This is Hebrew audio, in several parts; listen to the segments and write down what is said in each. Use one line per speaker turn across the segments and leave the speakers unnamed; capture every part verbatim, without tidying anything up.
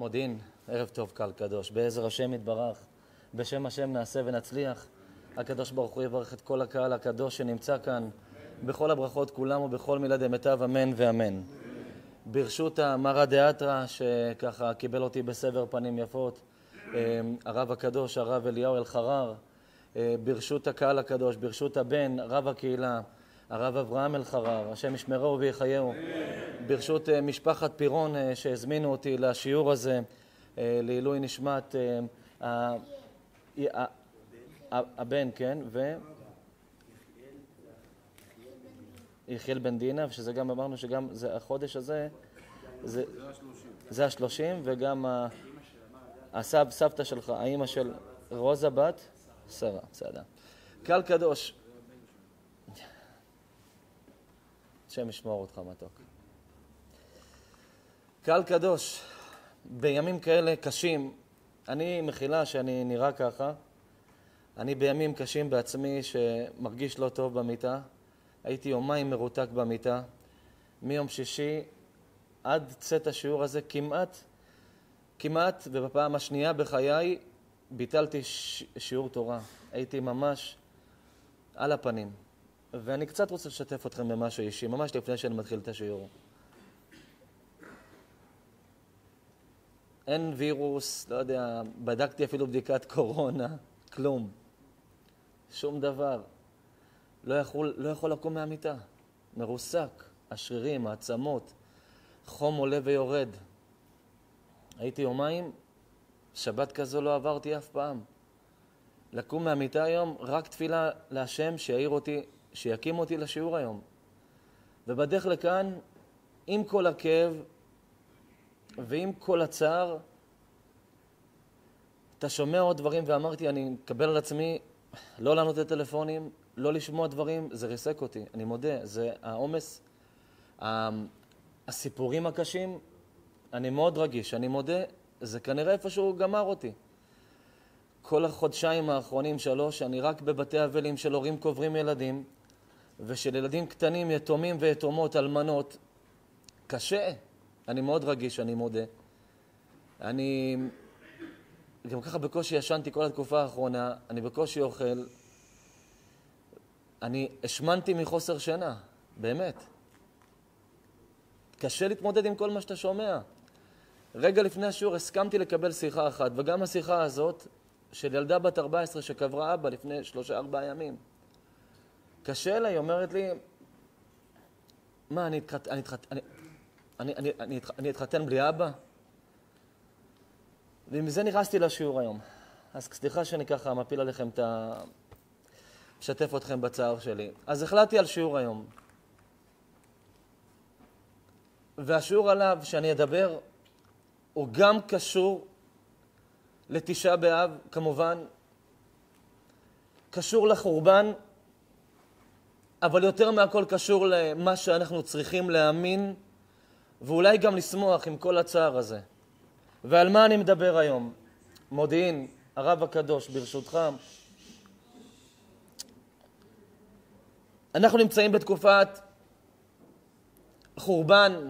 מודיעין, ערב טוב קהל קדוש, בעזר השם יתברך, בשם השם נעשה ונצליח. הקדוש ברוך הוא יברך את כל הקהל הקדוש שנמצא כאן, בכל הברכות כולם ובכל מילה דמיטב, אמן ואמן. ברשות המרא דאתרא שככה קיבל אותי בסבר פנים יפות, הרב הקדוש, הרב אליהו אלחרר, ברשות הקהל הקדוש, ברשות הבן, רב הקהילה, הרב אברהם אלחרר, השם ישמרו ויחייהו, ברשות משפחת פירון שהזמינו אותי לשיעור הזה, לעילוי נשמת הבן, כן, ו... יחיאל בן דינה, ושזה גם אמרנו שגם זה, החודש הזה, זה, זה השלושים, וגם הסב, סבתא שלך, האמא של רוזה בת, שרה, צעדה. קהל קדוש, השם ישמור אותך מתוק. קהל קדוש, בימים כאלה קשים, אני מחילה שאני נראה ככה, אני בימים קשים בעצמי שמרגיש לא טוב במיטה, הייתי יומיים מרותק במיטה, מיום שישי עד צאת השיעור הזה כמעט, כמעט, ובפעם השנייה בחיי ביטלתי ש... שיעור תורה. הייתי ממש על הפנים. ואני קצת רוצה לשתף אתכם במשהו אישי, ממש לפני שאני מתחיל את השיעור. אין וירוס, לא יודע, בדקתי אפילו בדיקת קורונה, כלום. שום דבר. לא יכול, לא יכול לקום מהמיטה. מרוסק, השרירים, העצמות, חום עולה ויורד. הייתי יומיים, שבת כזו לא עברתי אף פעם. לקום מהמיטה היום, רק תפילה להשם שיעיר אותי, שיקים אותי לשיעור היום. ובדרך לכאן, עם כל הכאב ועם כל הצער, אתה שומע עוד דברים, ואמרתי, אני מקבל על עצמי לא לענות את הטלפונים, לא לשמוע דברים, זה ריסק אותי, אני מודה, זה העומס, הסיפורים הקשים, אני מאוד רגיש, אני מודה, זה כנראה איפשהו גמר אותי. כל החודשיים האחרונים, שלוש, אני רק בבתי אבלים של הורים קוברים ילדים, ושל ילדים קטנים, יתומים ויתומות, אלמנות, קשה, אני מאוד רגיש, אני מודה. אני גם ככה בקושי ישנתי כל התקופה האחרונה, אני בקושי אוכל, אני השמנתי מחוסר שינה, באמת. קשה להתמודד עם כל מה שאתה שומע. רגע לפני השיעור הסכמתי לקבל שיחה אחת, וגם השיחה הזאת של ילדה בת ארבע עשרה שקברה אבא לפני שלושה ארבעה ימים. קשה לה, היא אומרת לי, מה, אני אתחתן, אני אתחתן, אני, אני, אני, אני, אני אתחתן בלי אבא? ומזה נכנסתי לשיעור היום. אז סליחה שאני ככה מפיל עליכם את ה... משתף אתכם בצער שלי. אז החלטתי על שיעור היום. והשיעור עליו שאני אדבר הוא גם קשור לתשעה באב, כמובן, קשור לחורבן, אבל יותר מהכל קשור למה שאנחנו צריכים להאמין, ואולי גם לשמוח עם כל הצער הזה. ועל מה אני מדבר היום? מודיעין, הרב הקדוש, ברשותך. אנחנו נמצאים בתקופת חורבן,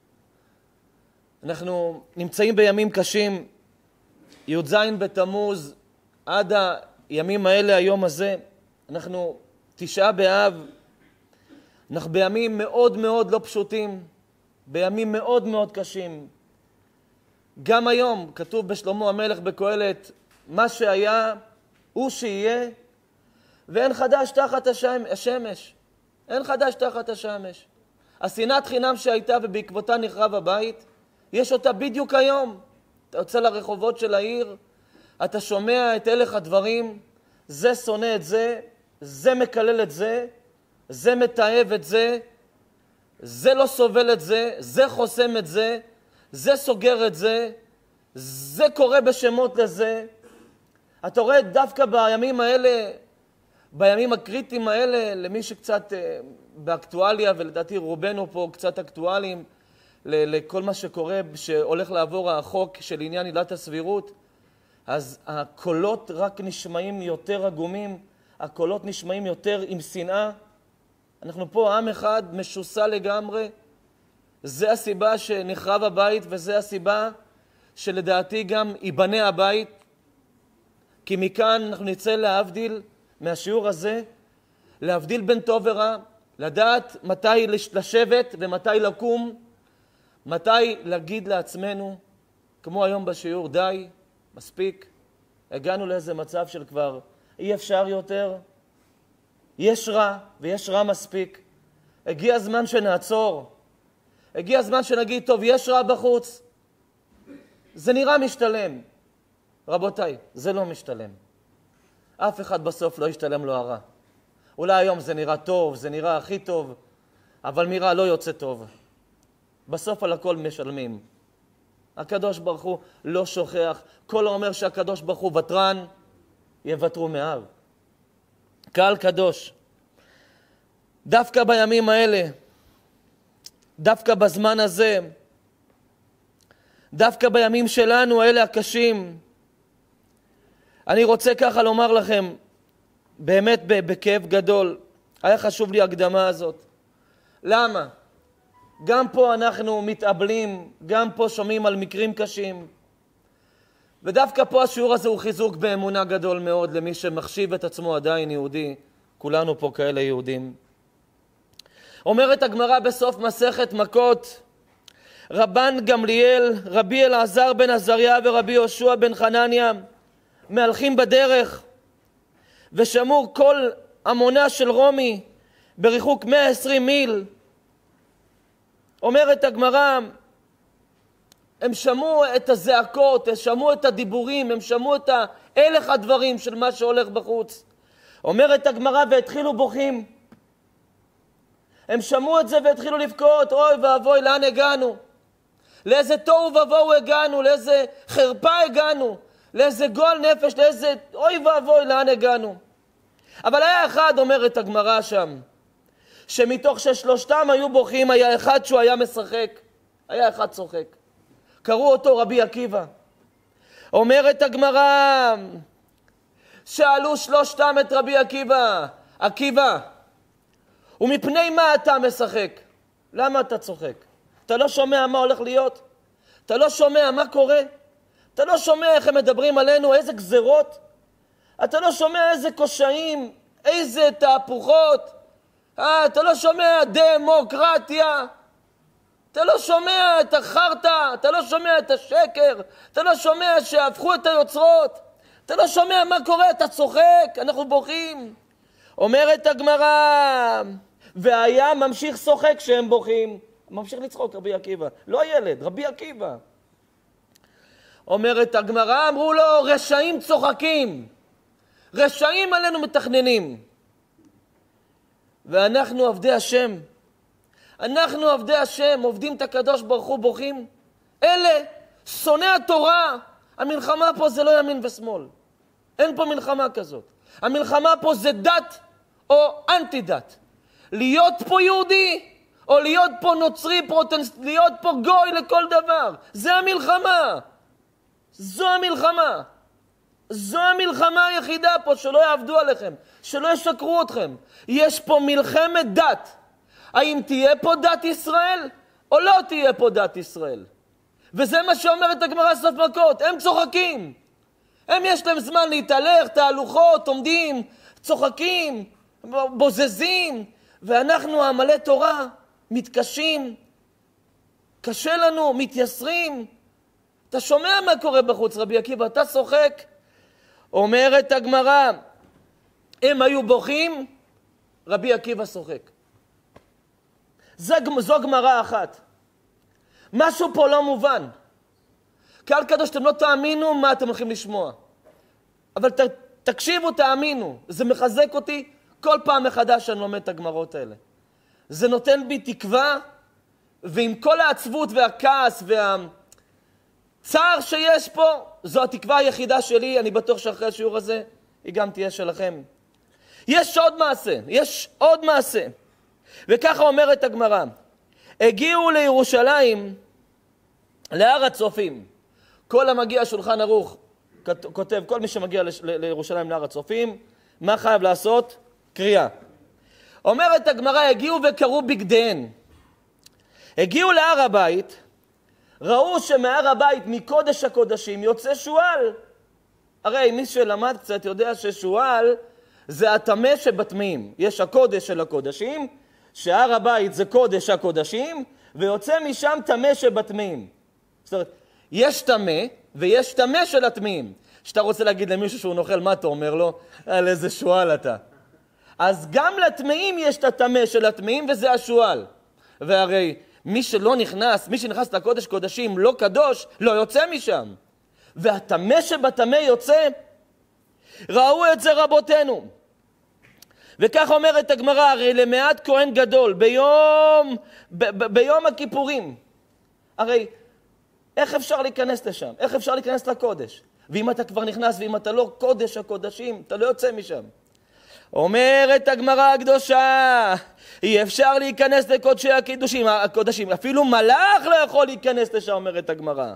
אנחנו נמצאים בימים קשים, י"ז בתמוז, עד הימים האלה, היום הזה, אנחנו תשעה באב, אנחנו בימים מאוד מאוד לא פשוטים, בימים מאוד מאוד קשים. גם היום כתוב בשלמה המלך בקהלת, מה שהיה הוא שיהיה, ואין חדש תחת השמש. אין חדש תחת השמש. השנאת חינם שהייתה ובעקבותה נחרב הבית, יש אותה בדיוק היום. אתה יוצא לרחובות של העיר, אתה שומע את הלך הדברים, זה שונא את זה, זה מקלל את זה, זה מתעב את זה, זה לא סובל את זה, זה חוסם את זה, זה סוגר את זה, זה קורא בשמות לזה. אתה רואה דווקא בימים האלה, בימים הקריטיים האלה, למי שקצת אה, באקטואליה, ולדעתי רובנו פה קצת אקטואליים, לכל מה שקורה, שהולך לעבור החוק של עניין עילת הסבירות, אז הקולות רק נשמעים יותר עגומים, הקולות נשמעים יותר עם שנאה. אנחנו פה עם אחד משוסע לגמרי, זה הסיבה שנחרב הבית, וזה הסיבה שלדעתי גם ייבנה הבית, כי מכאן אנחנו נצא להבדיל מהשיעור הזה, להבדיל בין טוב ורע, לדעת מתי לשבת ומתי לקום, מתי להגיד לעצמנו, כמו היום בשיעור, די, מספיק, הגענו לאיזה מצב של כבר אי אפשר יותר, יש רע ויש רע מספיק, הגיע הזמן שנעצור, הגיע הזמן שנגיד, טוב, יש רע בחוץ, זה נראה משתלם. רבותיי, זה לא משתלם. אף אחד בסוף לא ישתלם לו הרע. אולי היום זה נראה טוב, זה נראה הכי טוב, אבל מרע לא יוצא טוב. בסוף על הכל משלמים. הקדוש ברוך הוא לא שוכח. כל האומר שהקדוש ברוך הוא ותרן, יוותרו מאב. קהל קדוש. דווקא בימים האלה, דווקא בזמן הזה, דווקא בימים שלנו, האלה הקשים, אני רוצה ככה לומר לכם, באמת בכאב גדול, היה חשוב לי הקדמה הזאת. למה? גם פה אנחנו מתאבלים, גם פה שומעים על מקרים קשים, ודווקא פה השיעור הזה הוא חיזוק באמונה גדול מאוד למי שמחשיב את עצמו עדיין יהודי, כולנו פה כאלה יהודים. אומרת הגמרא בסוף מסכת מכות, רבן גמליאל, רבי אלעזר בן עזריה ורבי יהושע בן חנניה מהלכים בדרך ושמעו כל המונה של רומי בריחוק מאה ועשרים מיל. אומרת הגמרא, הם שמעו את הזעקות, הם שמעו את הדיבורים, הם שמעו את הלך הדברים של מה שהולך בחוץ. אומרת הגמרא, והתחילו בוכים. הם שמעו את זה והתחילו לבכות, אוי ואבוי, לאן הגענו? לאיזה תוהו ובוהו הגענו, לאיזה חרפה הגענו, לאיזה גועל נפש, לאיזה אוי ואבוי, לאן הגענו? אבל היה אחד, אומרת הגמרא שם, שמתוך ששלושתם היו בוכים, היה אחד שהוא היה משחק, היה אחד צוחק. קראו אותו רבי עקיבא. אומרת הגמרא, שאלו שלושתם את רבי עקיבא, עקיבא, ומפני מה אתה משחק? למה אתה צוחק? אתה לא שומע מה הולך להיות? אתה לא שומע מה קורה? אתה לא שומע איך הם מדברים עלינו, איזה גזרות? אתה לא שומע איזה קושאים, איזה תהפוכות? אה, אתה לא שומע דמוקרטיה? אתה לא שומע את החרטה? אתה לא שומע את השקר? אתה לא שומע שהפכו את היוצרות? אתה לא שומע מה קורה? אתה צוחק, אנחנו בוכים. אומרת הגמרא, והיה ממשיך שוחק כשהם בוכים. ממשיך לצחוק רבי עקיבא, לא ילד, רבי עקיבא. אומרת הגמרא, אמרו לו, רשעים צוחקים, רשעים עלינו מתכננים. ואנחנו עבדי השם, אנחנו עבדי השם, עובדים את הקדוש ברוך הוא, בוכים. אלה, שונא התורה, המלחמה פה זה לא ימין ושמאל. אין פה מלחמה כזאת. המלחמה פה זה דת או אנטי דת. להיות פה יהודי, או להיות פה נוצרי, פרוטסט, להיות פה גוי לכל דבר. זה המלחמה. זו המלחמה. זו המלחמה היחידה פה, שלא יעבדו עליכם, שלא ישקרו אתכם. יש פה מלחמת דת. האם תהיה פה דת ישראל, או לא תהיה פה דת ישראל? וזה מה שאומרת הגמרא סוף מכות. הם צוחקים. הם יש להם זמן להתהלך, תהלוכות, עומדים, צוחקים, בוזזים, ואנחנו עמלי תורה מתקשים, קשה לנו, מתייסרים. אתה שומע מה קורה בחוץ, רבי עקיבא, אתה שוחק. אומרת הגמרא, הם היו בוכים, רבי עקיבא שוחק. זו, זו גמרא אחת. משהו פה לא מובן. קהל קדוש, אתם לא תאמינו מה אתם הולכים לשמוע. אבל ת, תקשיבו, תאמינו. זה מחזק אותי כל פעם מחדש שאני לומד את הגמרות האלה. זה נותן בי תקווה, ועם כל העצבות והכעס והצער שיש פה, זו התקווה היחידה שלי. אני בטוח שאחרי השיעור הזה היא גם תהיה שלכם. יש עוד מעשה, יש עוד מעשה. וככה אומרת הגמרא, הגיעו לירושלים, להר הצופים. כל המגיע שולחן ערוך, כותב, כל מי שמגיע לירושלים להר הצופים, מה חייב לעשות? קריאה. אומרת הגמרא, הגיעו וקראו בגדיהן. הגיעו להר הבית, ראו שמהר הבית, מקודש הקודשים, יוצא שואל. הרי מי שלמד קצת יודע ששואל זה הטמא שבטמאים. יש הקודש של הקודשים, שהר הבית זה קודש הקודשים, ויוצא משם טמא שבטמאים. זאת אומרת, יש טמא ויש טמא של הטמאים. שאתה רוצה להגיד למישהו שהוא נוכל, מה אתה אומר לו? על איזה שואל אתה. אז גם לטמאים יש את הטמא של הטמאים, וזה השואל. והרי מי שלא נכנס, מי שנכנס לקודש קודשים לא קדוש, לא יוצא משם. והטמא שבטמא יוצא. ראו את זה רבותינו. וכך אומרת הגמרא, הרי למעט כהן גדול, ביום, ב- ב- ביום הכיפורים. הרי איך אפשר להיכנס לשם? איך אפשר להיכנס לקודש? ואם אתה כבר נכנס, ואם אתה לא קודש הקודשים, אתה לא יוצא משם. אומרת הגמרא הקדושה, אי אפשר להיכנס לקודשי הקידושים, הקודשים. אפילו מלאך לא יכול להיכנס לשם, אומרת הגמרא.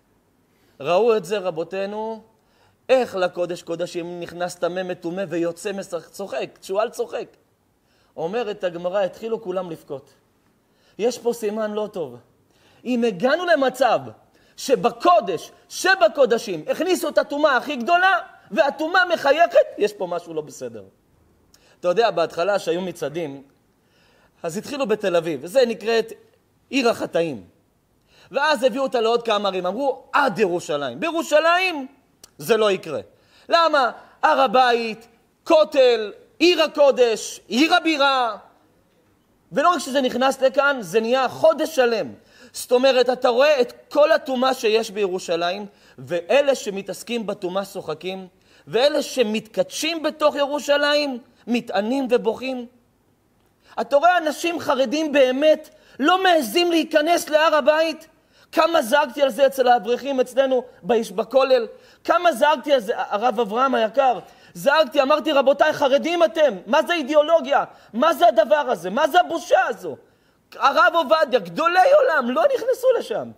ראו את זה רבותינו, איך לקודש קודשים נכנס טמא מטומא ויוצא צוחק, שואל צוחק. אומרת הגמרא, התחילו כולם לבכות. יש פה סימן לא טוב. אם הגענו למצב שבקודש, שבקודשים, הכניסו את הטומאה הכי גדולה, והטומאה מחייכת, יש פה משהו לא בסדר. אתה יודע, בהתחלה שהיו מצעדים, אז התחילו בתל אביב, וזה נקראת עיר החטאים. ואז הביאו אותה לעוד כמה ערים, אמרו, עד ירושלים. בירושלים זה לא יקרה. למה? הר הבית, כותל, עיר הקודש, עיר הבירה. ולא רק שזה נכנס לכאן, זה נהיה חודש שלם. זאת אומרת, אתה רואה את כל הטומאה שיש בירושלים, ואלה שמתעסקים בטומאה שוחקים, ואלה שמתקדשים בתוך ירושלים, מתענים ובוכים. אתה רואה אנשים חרדים באמת, לא מעזים להיכנס להר הבית. כמה זעקתי על זה אצל האברכים אצלנו בכולל, כמה זעקתי על זה, הרב אברהם היקר, זעקתי, אמרתי, רבותיי, חרדים אתם, מה זה אידיאולוגיה? מה זה הדבר הזה? מה זה הבושה הזו? הרב עובדיה, גדולי עולם, לא נכנסו לשם.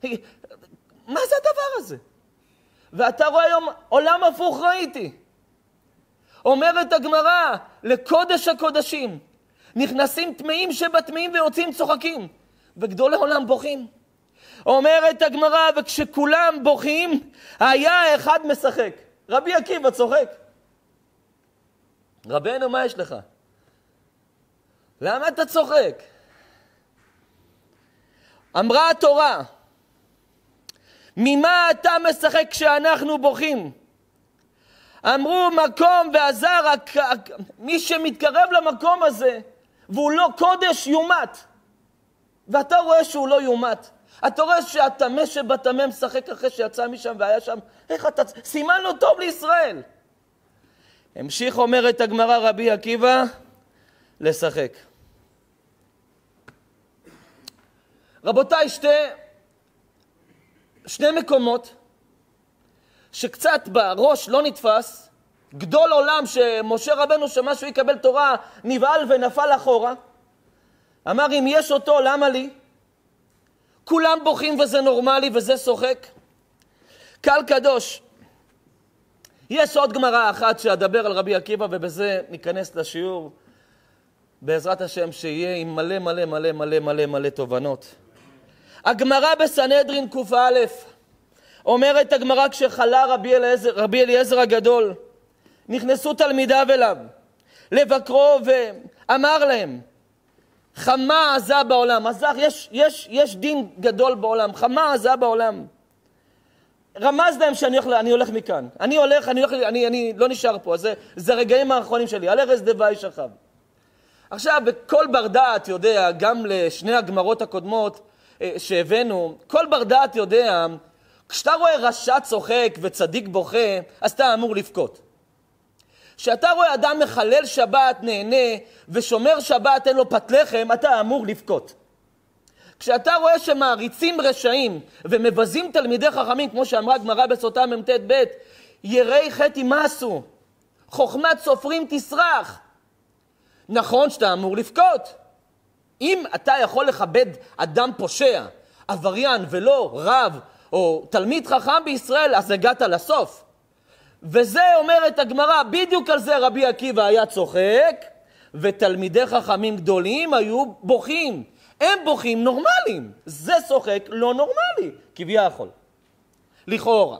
מה זה הדבר הזה? ואתה רואה היום, עולם הפוך ראיתי. אומרת הגמרא, לקודש הקודשים, נכנסים טמאים שבטמאים ויוצאים צוחקים, וגדולי עולם בוכים. אומרת הגמרא, וכשכולם בוכים, היה אחד משחק. רבי עקיבא צוחק. רבנו, מה יש לך? למה אתה צוחק? אמרה התורה, ממה אתה משחק כשאנחנו בוכים? אמרו מקום ועזר, מי שמתקרב למקום הזה, והוא לא קודש יומת. ואתה רואה שהוא לא יומת. אתה רואה שהטמא שבטמא משחק אחרי שיצא משם והיה שם, איך אתה, סימן לא טוב לישראל. המשיך אומרת הגמרא רבי עקיבא, לשחק. רבותיי, שתי, שני מקומות שקצת בראש לא נתפס, גדול עולם שמשה רבנו שמשהו יקבל תורה נבעל ונפל אחורה, אמר אם יש אותו למה לי? כולם בוכים וזה נורמלי וזה שוחק. קהל קדוש, יש עוד גמרא אחת שאדבר על רבי עקיבא ובזה ניכנס לשיעור בעזרת השם שיהיה עם מלא מלא מלא מלא מלא מלא תובנות. הגמרא בסנהדרין קוף א' אומרת הגמרא כשחלה רבי אליעזר, רבי אליעזר הגדול, נכנסו תלמידיו אליו לבקרו ואמר להם, חמה עזה בעולם, עזה, יש, יש, יש דין גדול בעולם, חמה עזה בעולם. רמז להם שאני הולך, אני הולך מכאן, אני הולך, אני הולך, אני, אני לא נשאר פה, זה, זה הרגעים האחרונים שלי, על ארז דווי שכב. עכשיו, בכל בר דעת יודע, גם לשני הגמרות הקודמות שהבאנו, כל בר דעת יודע, כשאתה רואה רשע צוחק וצדיק בוכה, אז אתה אמור לבכות. כשאתה רואה אדם מחלל שבת, נהנה, ושומר שבת, אין לו פת לחם, אתה אמור לבכות. כשאתה רואה שמעריצים רשעים ומבזים תלמידי חכמים, כמו שאמרה גמרא בסוטה ממתת ב', יראי חטא ימאסו, חוכמת סופרים תסרח. נכון שאתה אמור לבכות. אם אתה יכול לכבד אדם פושע, עבריין ולא רב או תלמיד חכם בישראל, אז הגעת לסוף. וזה אומרת הגמרא, בדיוק על זה רבי עקיבא היה צוחק, ותלמידי חכמים גדולים היו בוכים. הם בוכים נורמליים. זה שוחק לא נורמלי, כביכול. לכאורה.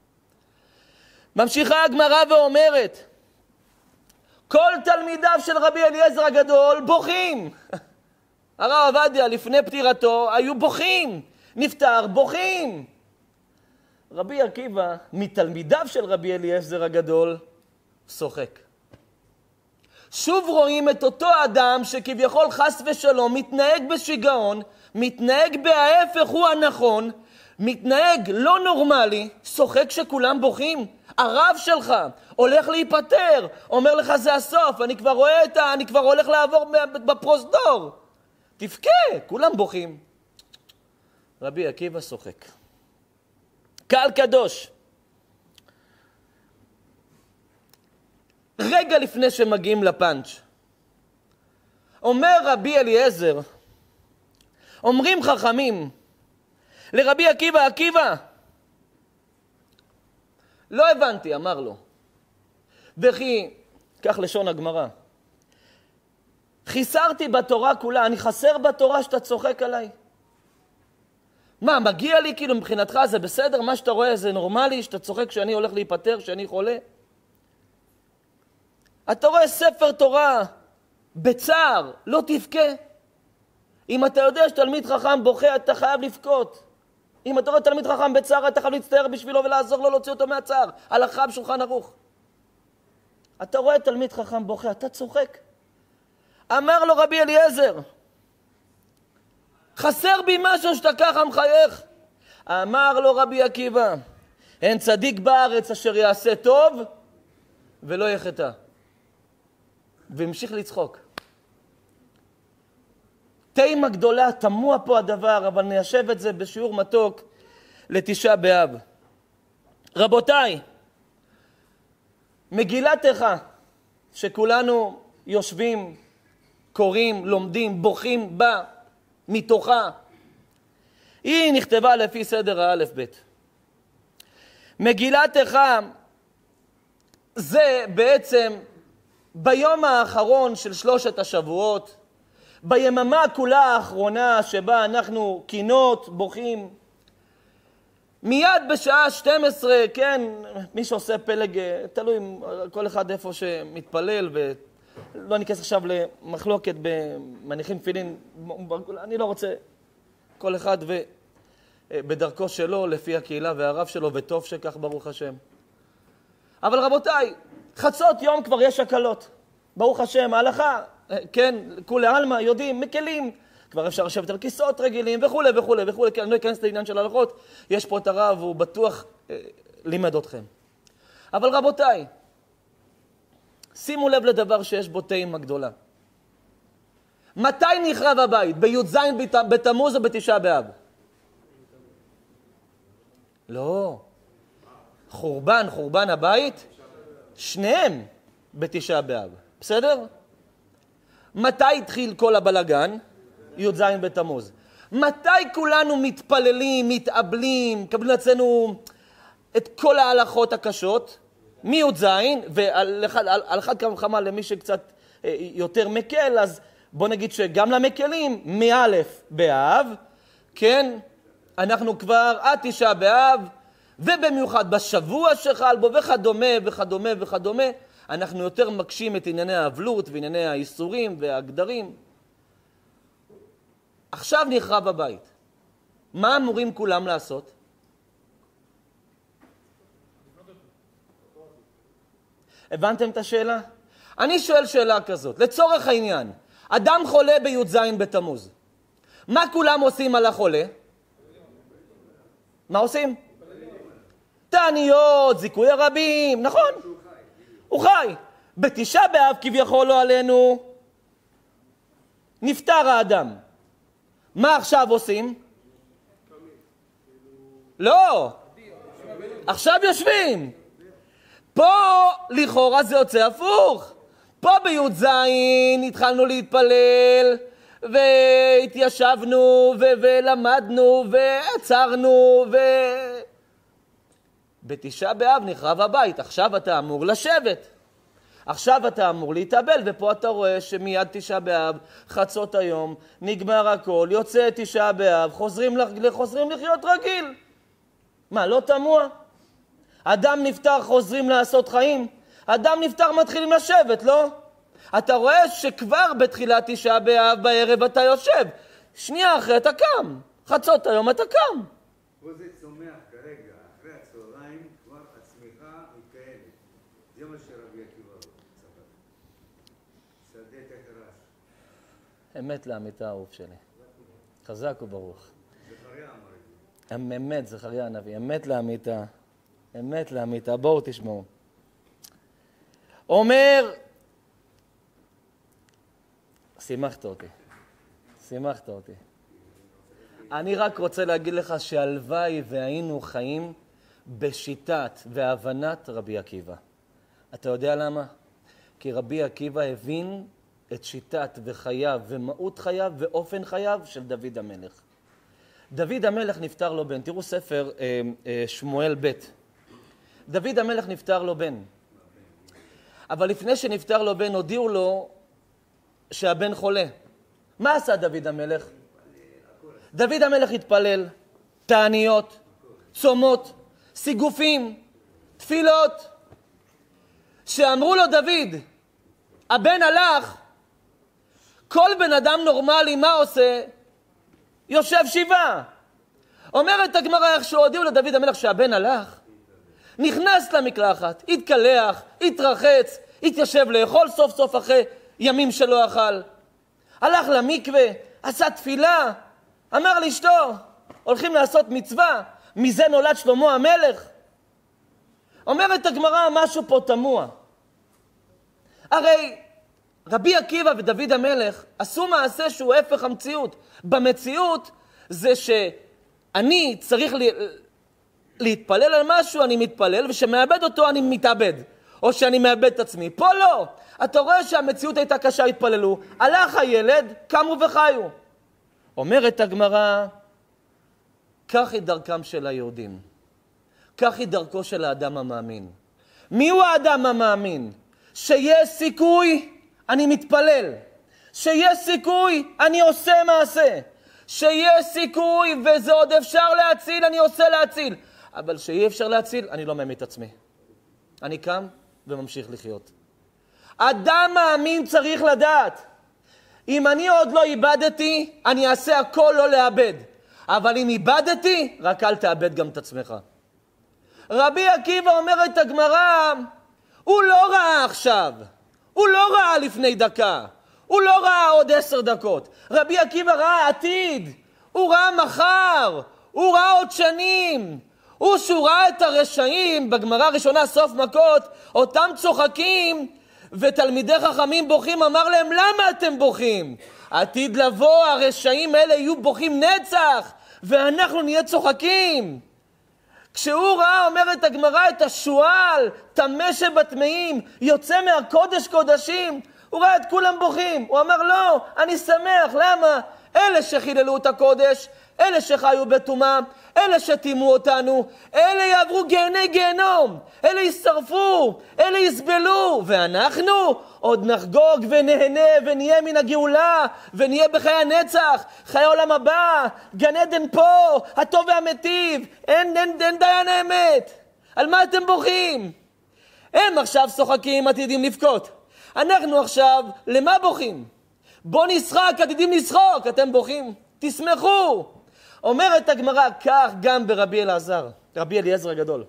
ממשיכה הגמרא ואומרת, כל תלמידיו של רבי אליעזר הגדול בוכים. הרב עובדיה לפני פטירתו היו בוכים. נפטר בוכים. רבי עקיבא, מתלמידיו של רבי אליעזר הגדול, שוחק. שוב רואים את אותו אדם שכביכול חס ושלום מתנהג בשיגעון, מתנהג בהפך הוא הנכון, מתנהג לא נורמלי, שוחק שכולם בוכים. הרב שלך הולך להיפטר, אומר לך זה הסוף, אני כבר רואה את ה... אני כבר הולך לעבור בפרוזדור. תבכה, כולם בוכים. רבי עקיבא שוחק. קהל קדוש. רגע לפני שמגיעים לפאנץ', אומר רבי אליעזר, אומרים חכמים לרבי עקיבא, עקיבא, לא הבנתי, אמר לו. וכי, כך לשון הגמרא, חיסרתי בתורה כולה, אני חסר בתורה שאתה צוחק עליי. מה, מגיע לי כאילו מבחינתך זה בסדר? מה שאתה רואה זה נורמלי, שאתה צוחק שאני הולך להיפטר, שאני חולה? אתה רואה ספר תורה בצער, לא תבכה. אם אתה יודע שתלמיד חכם בוכה, אתה חייב לבכות. אם אתה רואה תלמיד חכם בצער, אתה חייב להצטער בשבילו ולעזור לו להוציא אותו מהצער. הלכה בשולחן ערוך. אתה רואה תלמיד חכם בוכה, אתה צוחק. אמר לו רבי אליעזר, חסר בי משהו שאתה ככה מחייך. אמר לו רבי עקיבא, אין צדיק בארץ אשר יעשה טוב ולא יחטא. והמשיך לצחוק. תימה גדולה, תמוה פה הדבר, אבל ניישב את זה בשיעור מתוק לתשעה באב. רבותיי, מגילת איכה, שכולנו יושבים, קוראים, לומדים, בוכים בה, מתוכה, היא נכתבה לפי סדר האלף בית. מגילת איכה זה בעצם ביום האחרון של שלושת השבועות, ביממה כולה האחרונה שבה אנחנו קינות, בוכים, מיד בשעה שתים עשרה, כן, מי שעושה פלג, תלוי כל אחד איפה שמתפלל, ולא ניכנס עכשיו למחלוקת במניחים תפילין, אני לא רוצה, כל אחד בדרכו שלו, לפי הקהילה והרב שלו, וטוב שכך ברוך השם. אבל רבותיי, חצות יום כבר יש הקלות. ברוך השם, ההלכה, כן, כולי עלמא, יודעים, מקלים. כבר אפשר לשבת על כיסאות רגילים וכו' וכו' וכו'. אני לא אכנס לעניין של ההלכות. יש פה את הרב, הוא בטוח אה, לימד אתכם. אבל רבותיי, שימו לב לדבר שיש בו תימה גדולה. מתי נחרב הבית? בי"ז בתמוז או בתשעה באב? לא. חורבן, חורבן הבית, שניהם בתשעה באב. בסדר? מתי התחיל כל הבלגן? י"ז בתמוז. מתי כולנו מתפללים, מתאבלים, קבלים אצלנו את כל ההלכות הקשות? מי"ז, ועל אחד, על, על אחד כמה וכמה למי שקצת אה, יותר מקל, אז בוא נגיד שגם למקלים, מא' באב, כן? אנחנו כבר עד תשעה באב, ובמיוחד בשבוע שחל בו, וכדומה וכדומה וכדומה, אנחנו יותר מקשים את ענייני האבלות וענייני האיסורים והגדרים. עכשיו נחרב הבית. מה אמורים כולם לעשות? הבנתם את השאלה? אני שואל שאלה כזאת, לצורך העניין, אדם חולה בי"ז בתמוז. מה כולם עושים על החולה? מה עושים? תעניות, זיכוי הרבים, נכון? הוא חי. בתשעה באב כביכול לא עלינו, נפטר האדם. מה עכשיו עושים? לא. עכשיו יושבים. פה לכאורה זה יוצא הפוך. פה בי"ז התחלנו להתפלל, והתיישבנו, ו- ולמדנו, ועצרנו, ו... בתשעה באב נחרב הבית. עכשיו אתה אמור לשבת. עכשיו אתה אמור להתאבל, ופה אתה רואה שמיד תשעה באב, חצות היום, נגמר הכל, יוצא תשעה באב, חוזרים, חוזרים לחיות רגיל. מה, לא תמוה? אדם נפטר, חוזרים לעשות חיים. אדם נפטר, מתחילים לשבת, לא? אתה רואה שכבר בתחילת תשעה באב בערב אתה יושב. שנייה אחרי אתה קם. חצות היום אתה קם.
פה זה צומח כרגע, אחרי הצהריים כבר הצמיחה היא קיימת. זה מה שרבי עקיבא ספר. שדה תחרש.
אמת לאמיתה אהוב שלי. חזק וברוך.
זכריה אמר את זה.
אמת, זכריה הנביא. אמת לאמיתה. אמת לאמיתה. בואו תשמעו. אומר, שימחת אותי. שימחת אותי. אני רק רוצה להגיד לך שהלוואי והיינו חיים בשיטת והבנת רבי עקיבא. אתה יודע למה? כי רבי עקיבא הבין את שיטת וחייו ומהות חייו ואופן חייו של דוד המלך. דוד המלך נפטר לו בן. תראו ספר אה, אה, שמואל ב'. דוד המלך נפטר לו בן. אבל לפני שנפטר לו בן הודיעו לו שהבן חולה. מה עשה דוד המלך? דוד המלך התפלל, תעניות, צומות, סיגופים, תפילות. שאמרו לו דוד, הבן הלך, כל בן אדם נורמלי מה עושה? יושב שבעה. אומרת הגמרא איך שהודיעו לדוד המלך שהבן הלך, נכנס למקלחת, התקלח, התרחץ, התיישב לאכול סוף סוף אחרי ימים שלא אכל. הלך למקווה, עשה תפילה, אמר לאשתו, הולכים לעשות מצווה, מזה נולד שלמה המלך. אומרת הגמרא משהו פה תמוה. הרי רבי עקיבא ודוד המלך עשו מעשה שהוא הפך המציאות. במציאות זה שאני צריך לה... להתפלל על משהו, אני מתפלל, ושמאבד אותו אני מתאבד. או שאני מאבד את עצמי. פה לא. אתה רואה שהמציאות הייתה קשה, התפללו. הלך הילד, קמו וחיו. אומרת הגמרא, כך היא דרכם של היהודים. כך היא דרכו של האדם המאמין. מי הוא האדם המאמין? שיש סיכוי, אני מתפלל. שיש סיכוי, אני עושה מעשה. שיש סיכוי, וזה עוד אפשר להציל, אני עושה להציל. אבל שאי אפשר להציל, אני לא מאמין את עצמי. אני קם וממשיך לחיות. אדם מאמין צריך לדעת. אם אני עוד לא איבדתי, אני אעשה הכל לא לאבד. אבל אם איבדתי, רק אל תאבד גם את עצמך. רבי עקיבא אומר את הגמרא, הוא לא ראה עכשיו. הוא לא ראה לפני דקה. הוא לא ראה עוד עשר דקות. רבי עקיבא ראה עתיד. הוא ראה מחר. הוא ראה עוד שנים. הוא שהוא ראה את הרשעים, בגמרא הראשונה סוף מכות, אותם צוחקים, ותלמידי חכמים בוכים, אמר להם, למה אתם בוכים? עתיד לבוא, הרשעים האלה יהיו בוכים נצח, ואנחנו נהיה צוחקים. כשהוא ראה, אומרת הגמרא, את השועל, תמה שבטמאים, יוצא מהקודש קודשים, הוא ראה את כולם בוכים. הוא אמר, לא, אני שמח, למה? אלה שחיללו את הקודש, אלה שחיו בטומאה, אלה שתימו אותנו, אלה יעברו גיהני גיהנום, אלה ישרפו, אלה יסבלו, ואנחנו עוד נחגוג ונהנה ונהיה מן הגאולה, ונהיה בחיי הנצח, חיי העולם הבא, גן עדן פה, הטוב והמטיב, אין, אין, אין דיין האמת. על מה אתם בוכים? הם עכשיו שוחקים, עתידים לבכות. אנחנו עכשיו, למה בוכים? בוא נשחק, עתידים לשחוק, אתם בוכים? תשמחו. אומרת הגמרא, כך גם ברבי אלעזר, רבי אליעזר הגדול.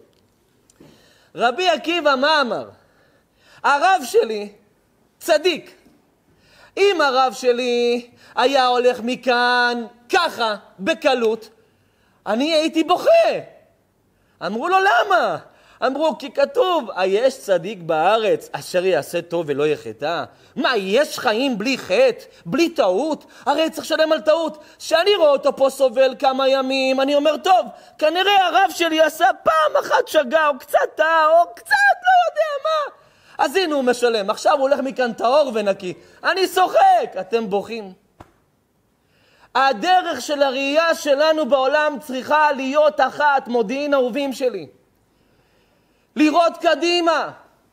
רבי עקיבא מה אמר? הרב שלי צדיק. אם הרב שלי היה הולך מכאן ככה, בקלות, אני הייתי בוכה. אמרו לו למה? אמרו כי כתוב, היש צדיק בארץ אשר יעשה טוב ולא יחטא? מה, יש חיים בלי חטא, בלי טעות? הרי צריך לשלם על טעות. שאני רואה אותו פה סובל כמה ימים, אני אומר, טוב, כנראה הרב שלי עשה פעם אחת שגה, או קצת טעה, או קצת לא יודע מה. אז הנה הוא משלם, עכשיו הוא הולך מכאן טהור ונקי. אני שוחק, אתם בוכים. הדרך של הראייה שלנו בעולם צריכה להיות אחת, מודיעין אהובים שלי. לראות קדימה,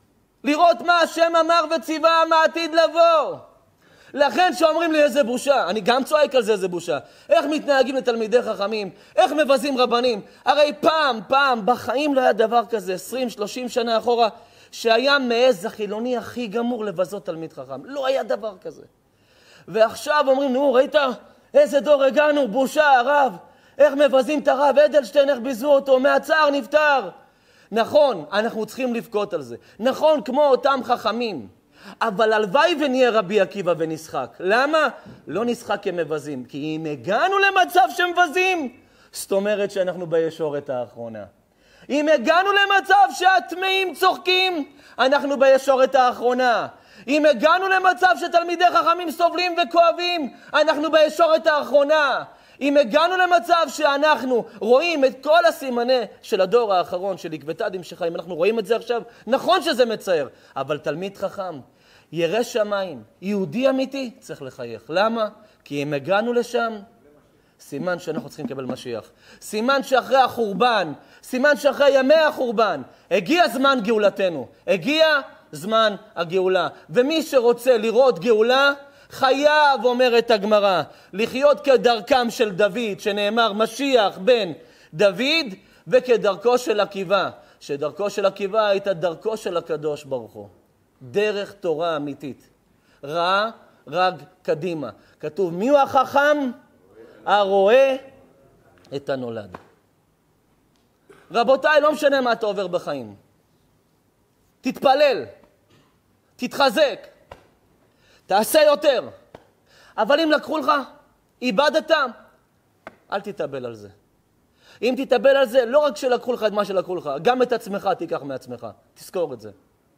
לראות מה השם אמר וציווה מה עתיד לבוא. לכן שאומרים לי איזה בושה, אני גם צועק על זה איזה בושה. איך מתנהגים לתלמידי חכמים, איך מבזים רבנים. הרי פעם, פעם, בחיים לא היה דבר כזה, עשרים שלושים שנה אחורה, שהיה מעז החילוני הכי גמור לבזות תלמיד חכם. לא היה דבר כזה. ועכשיו אומרים, נו, ראית איזה דור הגענו, בושה, הרב. איך מבזים את הרב אדלשטיין, איך ביזו אותו, מהצער נפטר. נכון, אנחנו צריכים לבכות על זה. נכון, כמו אותם חכמים. אבל הלוואי ונהיה רבי עקיבא ונשחק. למה? לא נשחק כמבזים. כי אם הגענו למצב שמבזים, זאת אומרת שאנחנו בישורת האחרונה. אם הגענו למצב שהטמאים צוחקים, אנחנו בישורת האחרונה. אם הגענו למצב שתלמידי חכמים סובלים וכואבים, אנחנו בישורת האחרונה. אם הגענו למצב שאנחנו רואים את כל הסימני של הדור האחרון של עקבתא דמשיחא, אם אנחנו רואים את זה עכשיו, נכון שזה מצער, אבל תלמיד חכם, ירא שמיים, יהודי אמיתי, צריך לחייך. למה? כי אם הגענו לשם, סימן שאנחנו צריכים לקבל משיח. סימן שאחרי החורבן, סימן שאחרי ימי החורבן, הגיע זמן גאולתנו, הגיע זמן הגאולה. ומי שרוצה לראות גאולה, חייב, אומרת הגמרא, לחיות כדרכם של דוד, שנאמר משיח בן דוד, וכדרכו של עקיבא, שדרכו של עקיבא הייתה דרכו של הקדוש ברוך הוא. דרך תורה אמיתית. ראה, רג קדימה. כתוב, מי הוא החכם? הרואה את הנולד. רבותיי, לא משנה מה אתה עובר בחיים. תתפלל, תתחזק, תעשה יותר. אבל אם לקחו לך, איבדת, אל תתאבל על זה. אם תתאבל על זה, לא רק שלקחו לך את מה שלקחו לך, גם את עצמך תיקח מעצמך. תזכור את זה.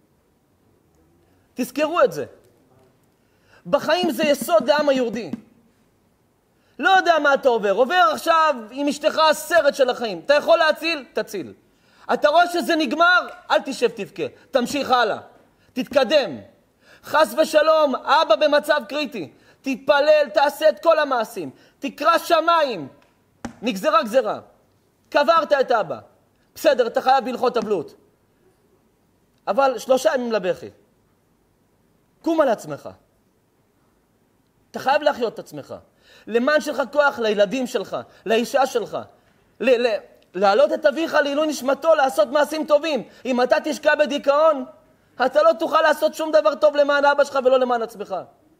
תזכרו את זה. בחיים זה יסוד לעם היהודי. לא יודע מה אתה עובר. עובר עכשיו עם אשתך סרט של החיים. אתה יכול להציל? תציל. אתה רואה שזה נגמר? אל תשב תבכה. תמשיך הלאה. תתקדם. חס ושלום, אבא במצב קריטי. תתפלל, תעשה את כל המעשים. תקרא שמיים. נגזרה גזרה. קברת את אבא. בסדר, אתה חייב בהלכות אבלות. אבל שלושה ימים לבכי. קום על עצמך. אתה חייב להחיות את עצמך. למען שלך כוח לילדים שלך, לאישה שלך. ל- ל- להעלות את אביך לעילוי נשמתו, לעשות מעשים טובים. אם אתה תשקע בדיכאון, אתה לא תוכל לעשות שום דבר טוב למען אבא שלך ולא למען עצמך.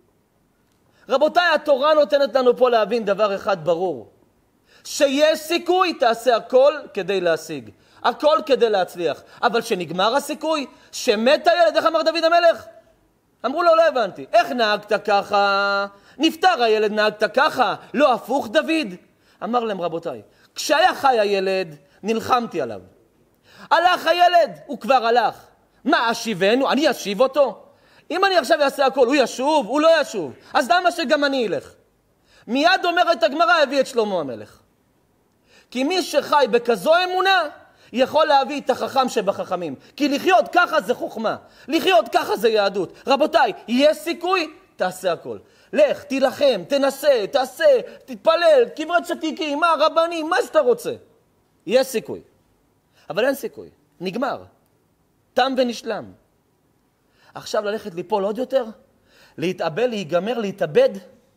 רבותיי, התורה נותנת לנו פה להבין דבר אחד ברור. שיש סיכוי, תעשה הכל כדי להשיג. הכל כדי להצליח. אבל שנגמר הסיכוי, שמת הילד, איך אמר דוד המלך? אמרו לו, לא הבנתי. איך נהגת ככה? נפטר הילד, נהגת ככה? לא הפוך דוד? אמר להם, רבותיי, כשהיה חי הילד, נלחמתי עליו. הלך הילד, הוא כבר הלך. מה, אשיבנו? אני אשיב אותו? אם אני עכשיו אעשה הכל, הוא ישוב? הוא לא ישוב. אז למה שגם אני אלך? מיד אומרת הגמרא, הביא את שלמה המלך. כי מי שחי בכזו אמונה, יכול להביא את החכם שבחכמים. כי לחיות ככה זה חוכמה. לחיות ככה זה יהדות. רבותיי, יש סיכוי? תעשה הכל. לך, תילחם, תנסה, תעשה, תתפלל, קברת צדיקים, מה, רבנים, מה שאתה רוצה. יש סיכוי. אבל אין סיכוי. נגמר. תם ונשלם. עכשיו ללכת ליפול עוד יותר? להתאבל, להיגמר, להתאבד?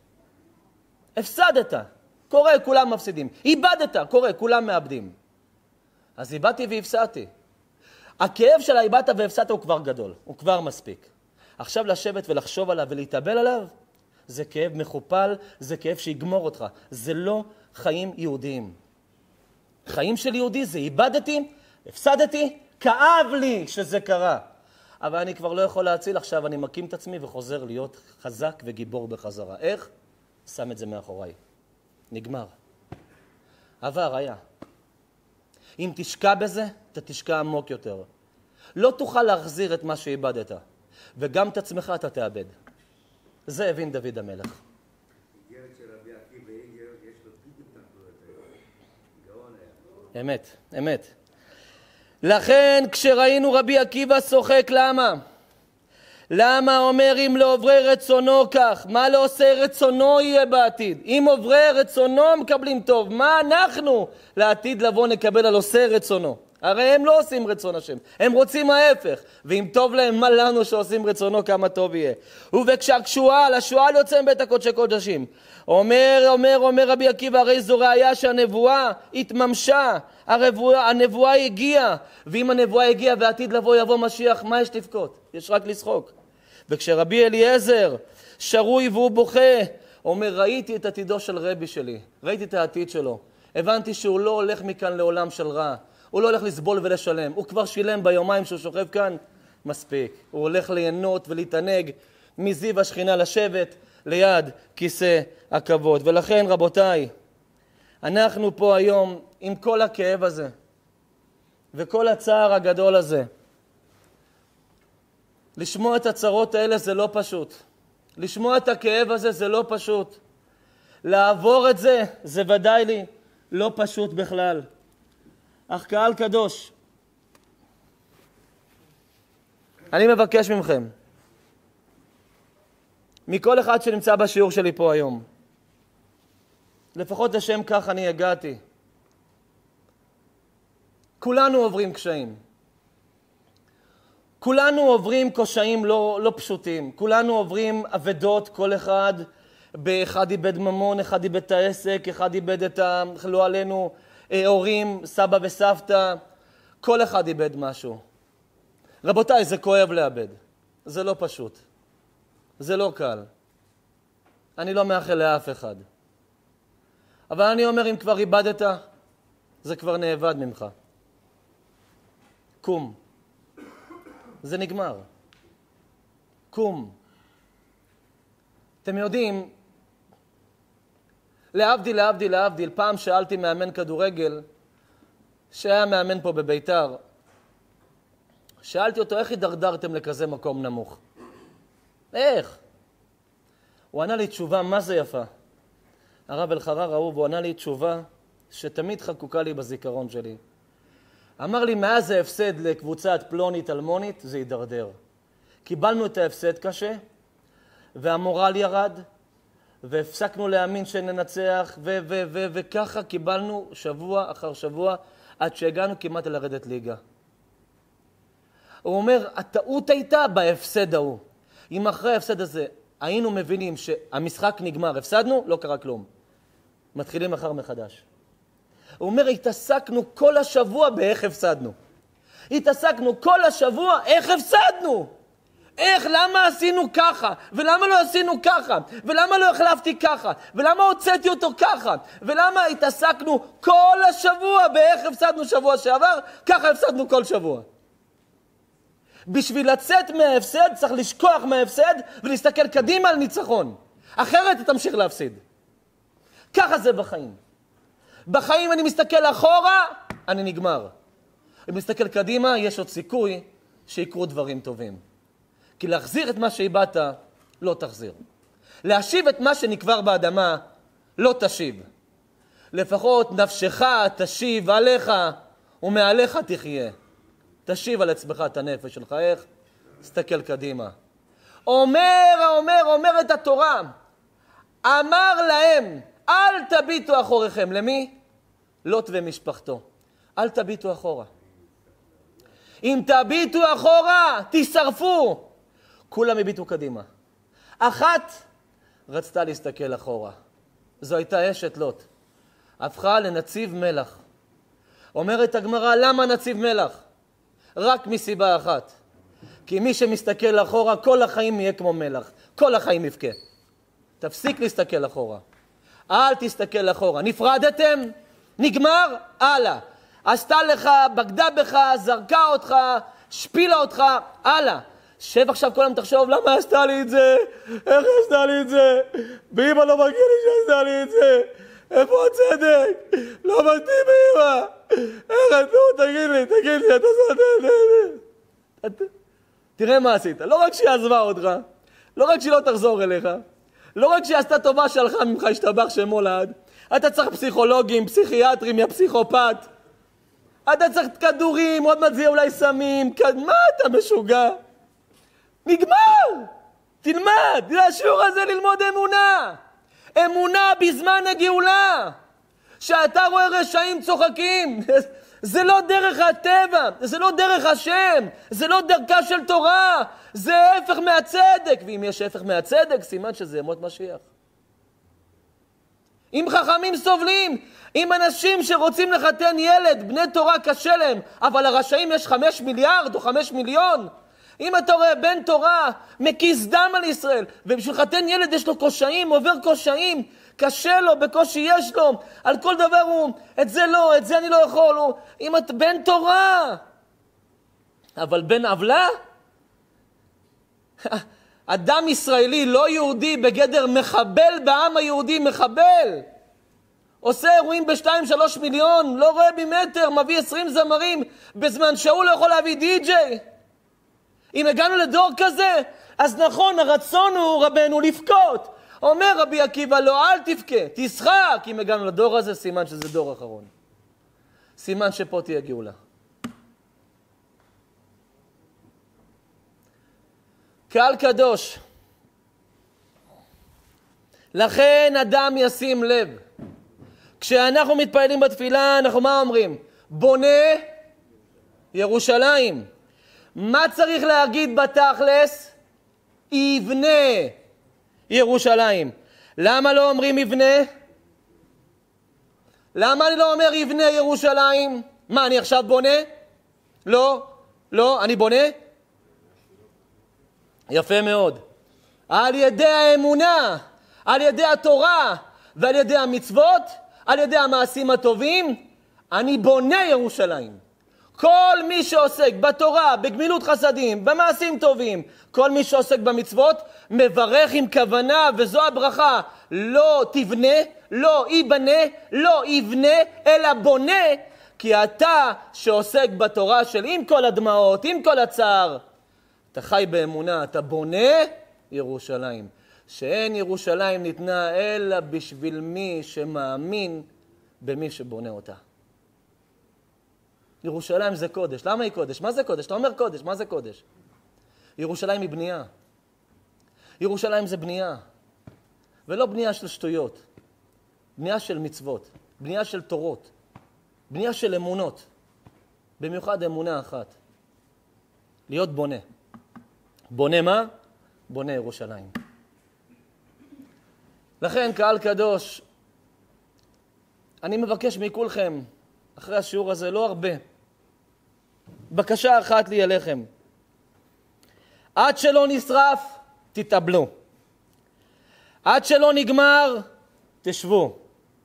הפסדת. קורה, כולם מפסידים. איבדת, קורה, כולם מאבדים. אז איבדתי והפסדתי. הכאב של האיבדת והפסדת הוא כבר גדול. הוא כבר מספיק. עכשיו לשבת ולחשוב עליו ולהתאבל עליו, זה כאב מחופל, זה כאב שיגמור אותך. זה לא חיים יהודיים. חיים של יהודי זה איבדתי, הפסדתי, כאב לי שזה קרה. אבל אני כבר לא יכול להציל, עכשיו אני מקים את עצמי וחוזר להיות חזק וגיבור בחזרה. איך? שם את זה מאחוריי. נגמר. עבר, היה. אם תשקע בזה, אתה תשקע עמוק יותר. לא תוכל להחזיר את מה שאיבדת, וגם את עצמך אתה תאבד. זה הבין דוד המלך.
איגרת של רבי עקיבא איגר, יש לו בדיוק נקודות האלה. גאון היה.
אמת, אמת. לכן כשראינו רבי עקיבא שוחק, למה? למה אומר אם לא עוברי רצונו כך? מה לא עושה רצונו יהיה בעתיד? אם עוברי רצונו מקבלים טוב, מה אנחנו לעתיד לבוא נקבל על עושה רצונו? הרי הם לא עושים רצון השם, הם רוצים ההפך. ואם טוב להם, מה לנו שעושים רצונו, כמה טוב יהיה. וכשהשועל, השועל יוצא מבית הקודשי קודשים. אומר, אומר, אומר רבי עקיבא, הרי זו ראיה שהנבואה התממשה, הרבואה, הנבואה הגיעה. ואם הנבואה הגיעה ועתיד לבוא יבוא משיח, מה יש לבכות? יש רק לשחוק. וכשרבי אליעזר שרוי והוא בוכה, אומר, ראיתי את עתידו של רבי שלי, ראיתי את העתיד שלו. הבנתי שהוא לא הולך מכאן לעולם של רע. הוא לא הולך לסבול ולשלם. הוא כבר שילם ביומיים שהוא שוכב כאן, מספיק. הוא הולך ליהנות ולהתענג מזיו השכינה לשבת ליד כיסא הכבוד. ולכן, רבותיי, אנחנו פה היום עם כל הכאב הזה וכל הצער הגדול הזה. לשמוע את הצרות האלה זה לא פשוט. לשמוע את הכאב הזה זה לא פשוט. לעבור את זה זה ודאי לי לא פשוט בכלל. אך קהל קדוש, אני מבקש ממכם, מכל אחד שנמצא בשיעור שלי פה היום, לפחות לשם כך אני הגעתי. כולנו עוברים קשיים. כולנו עוברים קשיים לא, לא פשוטים. כולנו עוברים עבדות, כל אחד, באחד איבד ממון, אחד איבד את העסק, אחד איבד את ה... לא עלינו, הורים, סבא וסבתא, כל אחד איבד משהו. רבותיי, זה כואב לאבד. זה לא פשוט. זה לא קל. אני לא מאחל לאף אחד. אבל אני אומר, אם כבר איבדת, זה כבר נאבד ממך. קום. זה נגמר. קום. אתם יודעים, להבדיל, להבדיל, להבדיל, פעם שאלתי מאמן כדורגל, שהיה מאמן פה בביתר, שאלתי אותו, איך הידרדרתם לכזה מקום נמוך? איך? הוא ענה לי תשובה, מה זה יפה? הרב אלחרר אהוב, הוא ענה לי תשובה שתמיד חקוקה לי בזיכרון שלי. אמר לי, מאז ההפסד לקבוצת פלונית אלמונית, זה הידרדר. קיבלנו את ההפסד קשה, והמורל ירד, והפסקנו להאמין שננצח, ו- ו- ו- וככה קיבלנו שבוע אחר שבוע, עד שהגענו כמעט לרדת ליגה. הוא אומר, הטעות הייתה בהפסד ההוא. אם אחרי ההפסד הזה היינו מבינים שהמשחק נגמר, הפסדנו, לא קרה כלום. מתחילים מחר מחדש. הוא אומר, התעסקנו כל השבוע באיך הפסדנו. התעסקנו כל השבוע איך הפסדנו. איך, למה עשינו ככה? ולמה לא עשינו ככה? ולמה לא החלפתי ככה? ולמה הוצאתי אותו ככה? ולמה התעסקנו כל השבוע באיך הפסדנו שבוע שעבר? ככה הפסדנו כל שבוע. בשביל לצאת מההפסד צריך לשכוח מההפסד ולהסתכל קדימה על ניצחון. אחרת אתה תמשיך להפסיד. ככה זה בחיים. בחיים אני מסתכל אחורה, אני נגמר. אם מסתכל קדימה, יש עוד סיכוי שיקרו דברים טובים. כי להחזיר את מה שאיבדת, לא תחזיר. להשיב את מה שנקבר באדמה, לא תשיב. לפחות נפשך תשיב עליך, ומעליך תחיה. תשיב על עצמך את הנפש שלך, איך? תסתכל קדימה. אומר, אומר, אומר את התורה, אמר להם, אל תביטו אחוריכם. למי? לוט ומשפחתו. אל תביטו אחורה. אם תביטו אחורה, תשרפו. כולם הביטו קדימה. אחת רצתה להסתכל אחורה. זו הייתה אשת לוט. הפכה לנציב מלח. אומרת הגמרא, למה נציב מלח? רק מסיבה אחת. כי מי שמסתכל אחורה, כל החיים יהיה כמו מלח. כל החיים יבכה. תפסיק להסתכל אחורה. אל תסתכל אחורה. נפרדתם? נגמר? הלאה. עשתה לך, בגדה בך, זרקה אותך, שפילה אותך, הלאה. שב עכשיו כל היום תחשוב, למה עשתה לי את זה? איך עשתה לי את זה? באמא לא מגיע לי שעשתה לי את זה. איפה הצדק? לא מתאים באמא. איך את לא? תגיד לי, תגיד לי, אתה זאת... תראה מה עשית. לא רק שהיא עזבה אותך, לא רק שהיא לא תחזור אליך, לא רק שהיא עשתה טובה שהלכה ממך, השתבח שמו לעד, אתה צריך פסיכולוגים, פסיכיאטרים, יא פסיכופת. אתה צריך כדורים, עוד מעט זה אולי סמים, מה אתה משוגע? נגמר! תלמד! זה השיעור הזה ללמוד אמונה. אמונה בזמן הגאולה. שאתה רואה רשעים צוחקים. זה לא דרך הטבע, זה לא דרך השם, זה לא דרכה של תורה, זה הפך מהצדק. ואם יש הפך מהצדק, סימן שזה ימות משיח. אם חכמים סובלים, אם אנשים שרוצים לחתן ילד, בני תורה קשה להם, אבל הרשעים יש חמש מיליארד או חמש מיליון. אם אתה רואה בן תורה מקיס דם על ישראל, ובשביל חתן ילד יש לו קושאים, עובר קושאים, קשה לו, בקושי יש לו, על כל דבר הוא, את זה לא, את זה אני לא יכול, הוא, אם אתה בן תורה, אבל בן עוולה, אדם ישראלי לא יהודי בגדר מחבל בעם היהודי, מחבל, עושה אירועים בשתיים שלוש מיליון, לא רואה במטר, מביא עשרים זמרים, בזמן שהוא לא יכול להביא די-ג'יי. אם הגענו לדור כזה, אז נכון, הרצון הוא רבנו לבכות. אומר רבי עקיבא, לא, אל תבכה, תשחק. אם הגענו לדור הזה, סימן שזה דור אחרון. סימן שפה תהיה גאולה. קהל קדוש, לכן אדם ישים לב. כשאנחנו מתפעלים בתפילה, אנחנו מה אומרים? בונה ירושלים. מה צריך להגיד בתכלס? יבנה ירושלים. למה לא אומרים יבנה? למה אני לא אומר יבנה ירושלים? מה, אני עכשיו בונה? לא, לא, אני בונה? יפה מאוד. על ידי האמונה, על ידי התורה ועל ידי המצוות, על ידי המעשים הטובים, אני בונה ירושלים. כל מי שעוסק בתורה, בגמילות חסדים, במעשים טובים, כל מי שעוסק במצוות, מברך עם כוונה, וזו הברכה. לא תבנה, לא ייבנה, לא יבנה, אלא בונה, כי אתה שעוסק בתורה של עם כל הדמעות, עם כל הצער, אתה חי באמונה, אתה בונה ירושלים. שאין ירושלים ניתנה אלא בשביל מי שמאמין במי שבונה אותה. ירושלים זה קודש. למה היא קודש? מה זה קודש? אתה אומר קודש, מה זה קודש? ירושלים היא בנייה. ירושלים זה בנייה. ולא בנייה של שטויות. בנייה של מצוות. בנייה של תורות. בנייה של אמונות. במיוחד אמונה אחת. להיות בונה. בונה מה? בונה ירושלים. לכן, קהל קדוש, אני מבקש מכולכם, אחרי השיעור הזה, לא הרבה, בקשה אחת לי אליכם. עד שלא נשרף, תתאבלו. עד שלא נגמר, תשבו.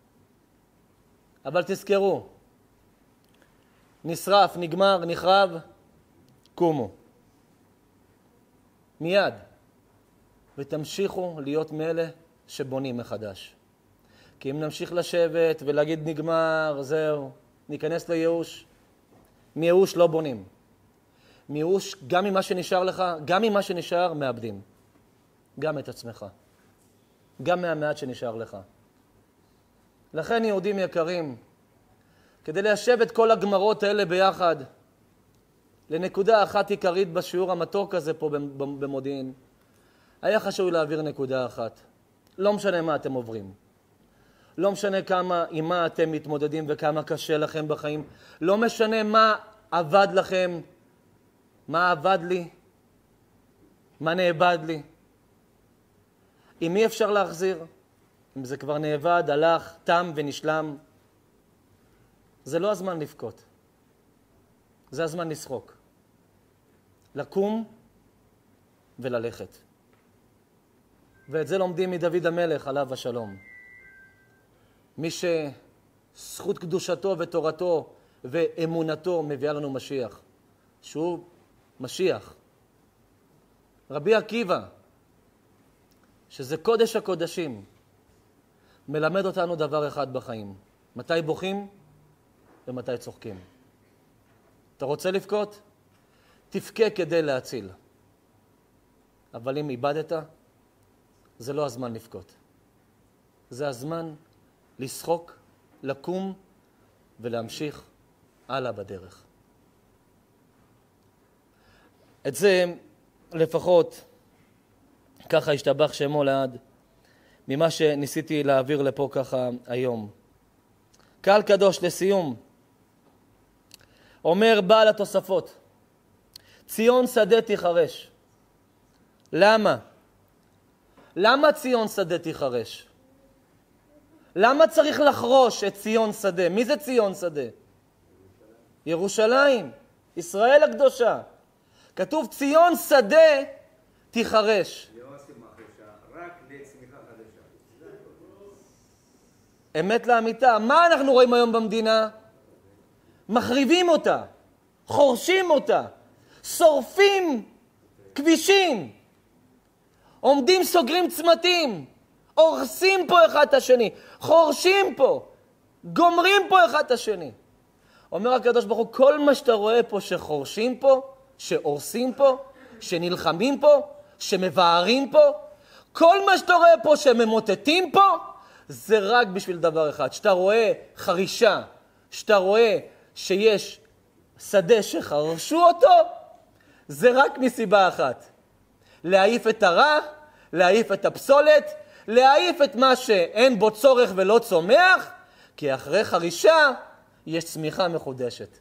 אבל תזכרו, נשרף, נגמר, נחרב, קומו. מיד. ותמשיכו להיות מאלה שבונים מחדש. כי אם נמשיך לשבת ולהגיד נגמר, זהו, ניכנס לייאוש. מייאוש לא בונים. מייאוש, גם ממה שנשאר לך, גם ממה שנשאר, מאבדים. גם את עצמך. גם מהמעט שנשאר לך. לכן יהודים יקרים, כדי ליישב את כל הגמרות האלה ביחד, לנקודה אחת עיקרית בשיעור המתוק הזה פה במודיעין, היה חשוב להעביר נקודה אחת. לא משנה מה אתם עוברים. לא משנה כמה, עם מה אתם מתמודדים וכמה קשה לכם בחיים. לא משנה מה עבד לכם, מה עבד לי, מה נאבד לי. אם אי אפשר להחזיר, אם זה כבר נאבד, הלך, תם ונשלם, זה לא הזמן לבכות. זה הזמן לשחוק. לקום וללכת. ואת זה לומדים מדוד המלך, עליו השלום. מי שזכות קדושתו ותורתו ואמונתו מביאה לנו משיח. שהוא משיח. רבי עקיבא, שזה קודש הקודשים, מלמד אותנו דבר אחד בחיים. מתי בוכים ומתי צוחקים. אתה רוצה לבכות? תבכה כדי להציל. אבל אם איבדת, זה לא הזמן לבכות. זה הזמן לשחוק, לקום ולהמשיך הלאה בדרך. את זה לפחות, ככה השתבח שמו לעד, ממה שניסיתי להעביר לפה ככה היום. קהל קדוש, לסיום, אומר בעל התוספות, ציון שדה תיחרש. למה? למה ציון שדה תיחרש? למה צריך לחרוש את ציון שדה? מי זה ציון שדה? ירושלים, ישראל הקדושה. כתוב ציון שדה תיחרש.
לא עושים מחרשה, רק לצמיחה חדשה.
אמת לאמיתה. מה אנחנו רואים היום במדינה? מחריבים אותה, חורשים אותה, שורפים כבישים, עומדים סוגרים צמתים, הורסים פה אחד את השני, חורשים פה, גומרים פה אחד את השני. אומר הקדוש ברוך הוא, כל מה שאתה רואה פה שחורשים פה, שהורסים פה, שנלחמים פה, שמבארים פה, כל מה שאתה רואה פה שממוטטים פה, זה רק בשביל דבר אחד. שאתה רואה חרישה, שאתה רואה שיש שדה שחרשו אותו, זה רק מסיבה אחת. להעיף את הרע, להעיף את הפסולת, להעיף את מה שאין בו צורך ולא צומח, כי אחרי חרישה יש צמיחה מחודשת.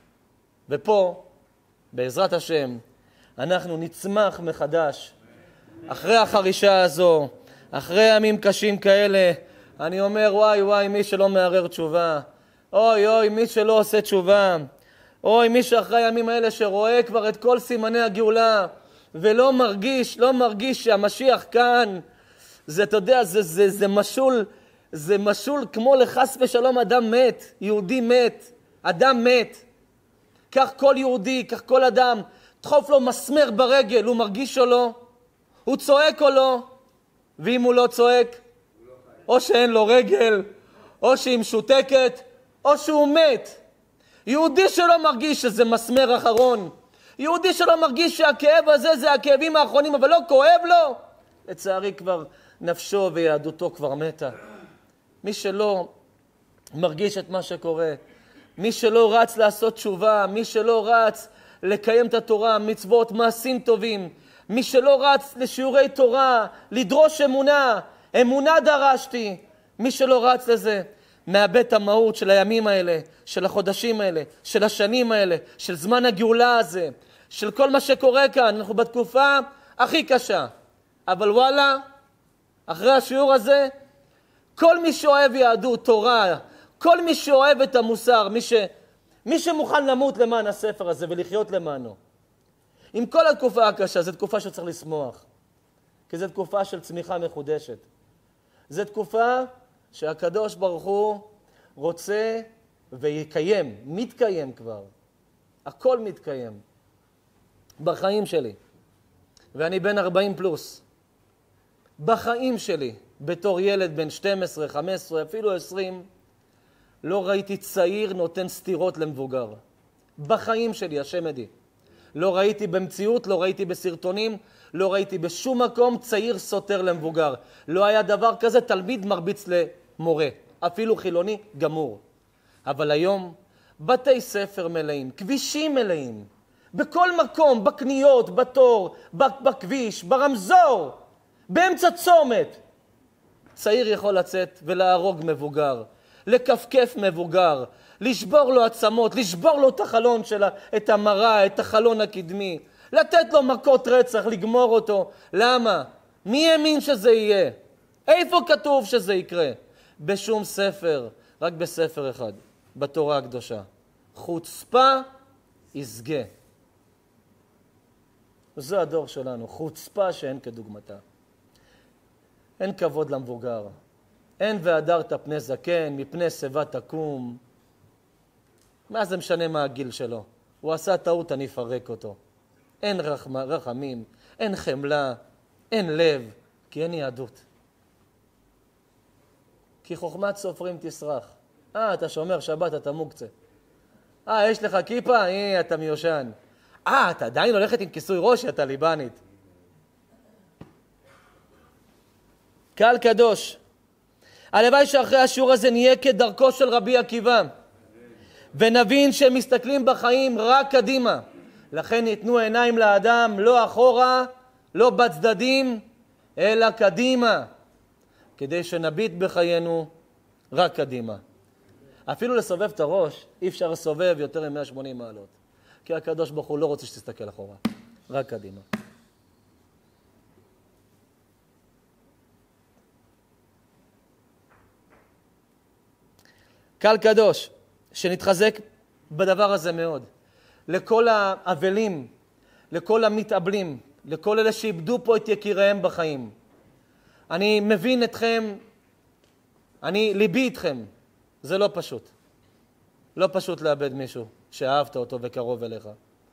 ופה, בעזרת השם, אנחנו נצמח מחדש. אחרי החרישה הזו, אחרי ימים קשים כאלה, אני אומר, וואי וואי, מי שלא מערער תשובה, אוי אוי, מי שלא עושה תשובה, אוי, מי שאחרי הימים האלה שרואה כבר את כל סימני הגאולה, ולא מרגיש, לא מרגיש שהמשיח כאן, זה, אתה יודע, זה, זה, זה משול, זה משול כמו לחס ושלום אדם מת, יהודי מת, אדם מת. כך כל יהודי, כך כל אדם, דחוף לו מסמר ברגל, הוא מרגיש או לא? הוא צועק או לא? ואם הוא לא צועק, או שאין לו רגל, או שהיא משותקת, או שהוא מת. יהודי שלא מרגיש שזה מסמר אחרון, יהודי שלא מרגיש שהכאב הזה זה הכאבים האחרונים, אבל לא כואב לו, לצערי כבר נפשו ויהדותו כבר מתה. מי שלא מרגיש את מה שקורה, מי שלא רץ לעשות תשובה, מי שלא רץ לקיים את התורה, מצוות, מעשים טובים, מי שלא רץ לשיעורי תורה, לדרוש אמונה, אמונה דרשתי, מי שלא רץ לזה, מאבד את המהות של הימים האלה, של החודשים האלה, של השנים האלה, של זמן הגאולה הזה, של כל מה שקורה כאן. אנחנו בתקופה הכי קשה. אבל וואלה, אחרי השיעור הזה, כל מי שאוהב יהדות, תורה, כל מי שאוהב את המוסר, מי, ש... מי שמוכן למות למען הספר הזה ולחיות למענו, עם כל התקופה הקשה, זו תקופה שצריך לשמוח. כי זו תקופה של צמיחה מחודשת. זו תקופה שהקדוש ברוך הוא רוצה ויקיים, מתקיים כבר. הכל מתקיים. בחיים שלי, ואני בן ארבעים פלוס, בחיים שלי, בתור ילד בן שתים עשרה, חמש עשרה, אפילו עשרים, לא ראיתי צעיר נותן סתירות למבוגר. בחיים שלי, השם עדי. לא ראיתי במציאות, לא ראיתי בסרטונים, לא ראיתי בשום מקום צעיר סותר למבוגר. לא היה דבר כזה, תלמיד מרביץ למורה, אפילו חילוני גמור. אבל היום, בתי ספר מלאים, כבישים מלאים, בכל מקום, בקניות, בתור, בכביש, ברמזור, באמצע צומת. צעיר יכול לצאת ולהרוג מבוגר, לקפקף מבוגר, לשבור לו עצמות, לשבור לו את החלון שלה, את המראה, את החלון הקדמי, לתת לו מכות רצח, לגמור אותו. למה? מי האמין שזה יהיה? איפה כתוב שזה יקרה? בשום ספר, רק בספר אחד, בתורה הקדושה. חוצפה יסגה. זה הדור שלנו, חוצפה שאין כדוגמתה. אין כבוד למבוגר. אין והדרת פני זקן, מפני שיבה תקום. מה זה משנה מה הגיל שלו? הוא עשה טעות, אני אפרק אותו. אין רחמ, רחמים, אין חמלה, אין לב, כי אין יהדות. כי חוכמת סופרים תסרח. אה, אתה שומר שבת, אתה מוקצה. אה, יש לך כיפה? אה, אתה מיושן. אה, אתה עדיין הולכת עם כיסוי ראש, אתה ליבנית. קהל קדוש, הלוואי שאחרי השיעור הזה נהיה כדרכו של רבי עקיבא, ונבין שהם מסתכלים בחיים רק קדימה. לכן ניתנו עיניים לאדם, לא אחורה, לא בצדדים, אלא קדימה, כדי שנביט בחיינו רק קדימה. אפילו לסובב את הראש, אי אפשר לסובב יותר מ-מאה ושמונים מעלות. כי הקדוש ברוך הוא לא רוצה שתסתכל אחורה, רק קדימה. קהל קדוש, שנתחזק בדבר הזה מאוד. לכל האבלים, לכל המתאבלים, לכל אלה שאיבדו פה את יקיריהם בחיים. אני מבין אתכם, אני ליבי אתכם. זה לא פשוט. לא פשוט לאבד מישהו שאהבת אותו וקרוב אליך.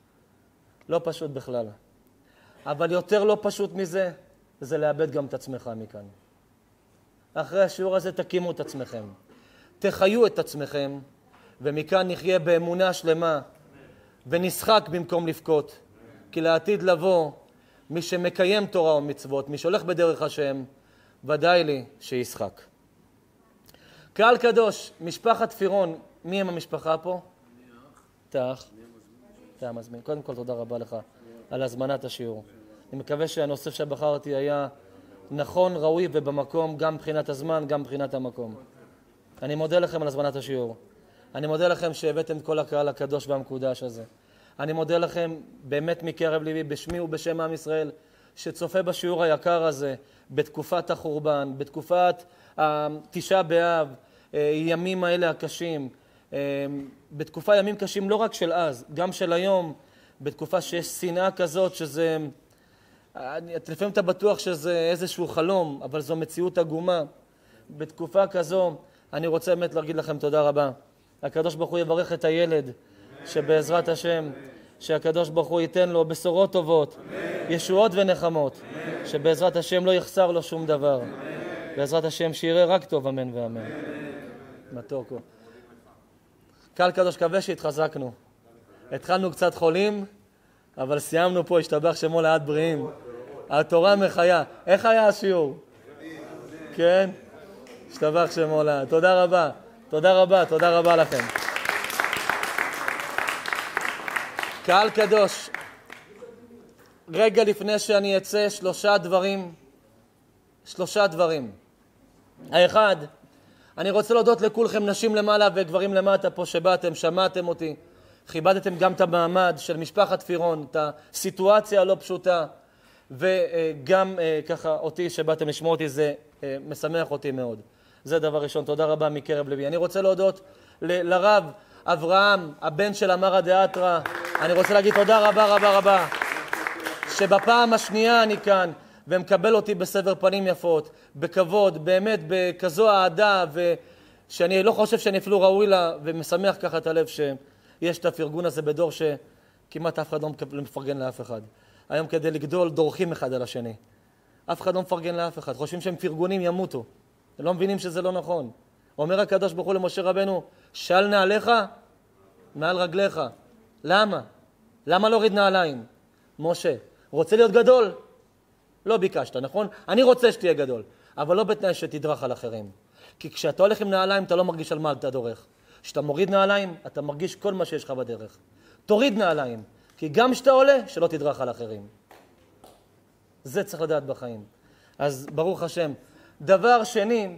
לא פשוט בכלל. אבל יותר לא פשוט מזה, זה לאבד גם את עצמך מכאן. אחרי השיעור הזה תקימו את עצמכם. תחיו את עצמכם, ומכאן נחיה באמונה שלמה, ונשחק במקום לבכות. כי לעתיד לבוא, מי שמקיים תורה ומצוות, מי שהולך בדרך השם, ודאי לי שישחק. קהל קדוש, משפחת פירון, מי הם המשפחה פה? אתה אח. אתה מזמין. קודם כל תודה רבה לך על הזמנת השיעור. אני מקווה שהנושא שבחרתי היה נכון, ראוי ובמקום, גם מבחינת הזמן, גם מבחינת המקום. אני מודה לכם על הזמנת השיעור. אני מודה לכם שהבאתם את כל הקהל הקדוש והמקודש הזה. אני מודה לכם באמת מקרב ליבי, בשמי ובשם עם ישראל, שצופה בשיעור היקר הזה, בתקופת החורבן, בתקופת תשעה באב, ימים האלה הקשים, בתקופה ימים קשים לא רק של אז, גם של היום, בתקופה שיש שנאה כזאת, שזה, לפעמים אתה בטוח שזה איזשהו חלום, אבל זו מציאות עגומה. בתקופה כזו, אני רוצה באמת להגיד לכם תודה רבה. הקדוש ברוך הוא יברך את הילד, שבעזרת השם, שהקדוש ברוך הוא ייתן לו בשורות טובות, ישועות ונחמות, שבעזרת השם לא יחסר לו שום דבר. בעזרת השם שיראה רק טוב, אמן ואמן. מתוק. קהל קדוש, קווה שהתחזקנו. התחלנו קצת חולים, אבל סיימנו פה, השתבח שמו לעד בריאים. התורה מחיה. איך היה השיעור? כן? השתבח שמו לעד. תודה רבה. תודה רבה, תודה רבה לכם. קהל קדוש, רגע לפני שאני אצא, שלושה דברים, שלושה דברים. האחד, אני רוצה להודות לכולכם, נשים למעלה וגברים למטה פה שבאתם, שמעתם אותי, כיבדתם גם את המעמד של משפחת פירון, את הסיטואציה הלא פשוטה, וגם ככה אותי שבאתם לשמוע אותי, זה משמח אותי מאוד. זה דבר ראשון, תודה רבה מקרב לבי. אני רוצה להודות ל- לרב אברהם, הבן של אמרא דאתרא. אני רוצה להגיד תודה רבה רבה רבה, שבפעם השנייה אני כאן, ומקבל אותי בסבר פנים יפות, בכבוד, באמת בכזו אהדה, ושאני לא חושב שאני אפילו ראוי לה, ומשמח ככה את הלב שיש את הפרגון הזה בדור שכמעט אף אחד לא מפרגן לאף אחד. היום כדי לגדול דורכים אחד על השני. אף אחד לא מפרגן לאף אחד, חושבים שהם פרגונים ימותו. הם לא מבינים שזה לא נכון. אומר הקדוש ברוך הוא למשה רבנו, של נעליך מעל רגליך. למה? למה להוריד נעליים? משה, רוצה להיות גדול? לא ביקשת, נכון? אני רוצה שתהיה גדול, אבל לא בתנאי שתדרך על אחרים. כי כשאתה הולך עם נעליים, אתה לא מרגיש על מה אתה דורך. כשאתה מוריד נעליים, אתה מרגיש כל מה שיש לך בדרך. תוריד נעליים, כי גם כשאתה עולה, שלא תדרך על אחרים. זה צריך לדעת בחיים. אז ברוך השם. דבר שני,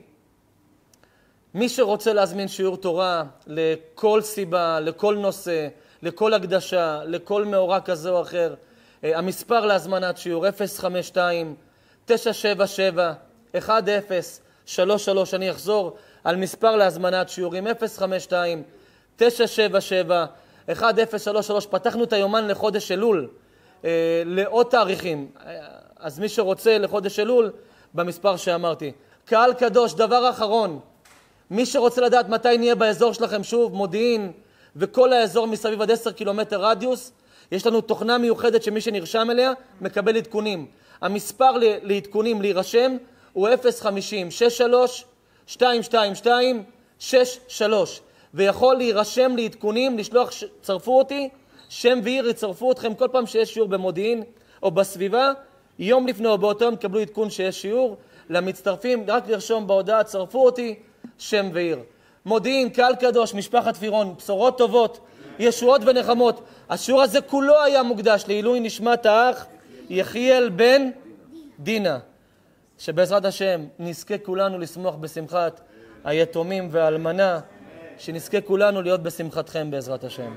מי שרוצה להזמין שיעור תורה לכל סיבה, לכל נושא, לכל הקדשה, לכל מאורע כזה או אחר, המספר להזמנת שיעור אפס חמש שתיים תשע שבע שבע אחת אפס שלוש שלוש. אני אחזור על מספר להזמנת שיעורים אפס חמש שתיים תשע שבע שבע אחת אפס שלוש שלוש. פתחנו את היומן לחודש אלול, אה, לעוד תאריכים, אז מי שרוצה לחודש אלול במספר שאמרתי. קהל קדוש, דבר אחרון, מי שרוצה לדעת מתי נהיה באזור שלכם, שוב מודיעין וכל האזור מסביב עד עשרה קילומטר רדיוס, יש לנו תוכנה מיוחדת שמי שנרשם אליה מקבל עדכונים. המספר לעדכונים להירשם הוא אפס חמישים שש שלוש שתיים שתיים שתיים שש שלוש, ויכול להירשם לעדכונים, לשלוח, צרפו אותי, שם ועיר, יצרפו אתכם כל פעם שיש שיעור במודיעין או בסביבה, יום לפני או באותו יום תקבלו עדכון שיש שיעור. למצטרפים רק לרשום בהודעה, צרפו אותי, שם ועיר. מודיעין, קהל קדוש, משפחת פירון, בשורות טובות, ישועות ונחמות. השיעור הזה כולו היה מוקדש לעילוי נשמת האח יחיאל בן דינה, שבעזרת השם נזכה כולנו לשמוח בשמחת היתומים והאלמנה, שנזכה כולנו להיות בשמחתכם בעזרת השם.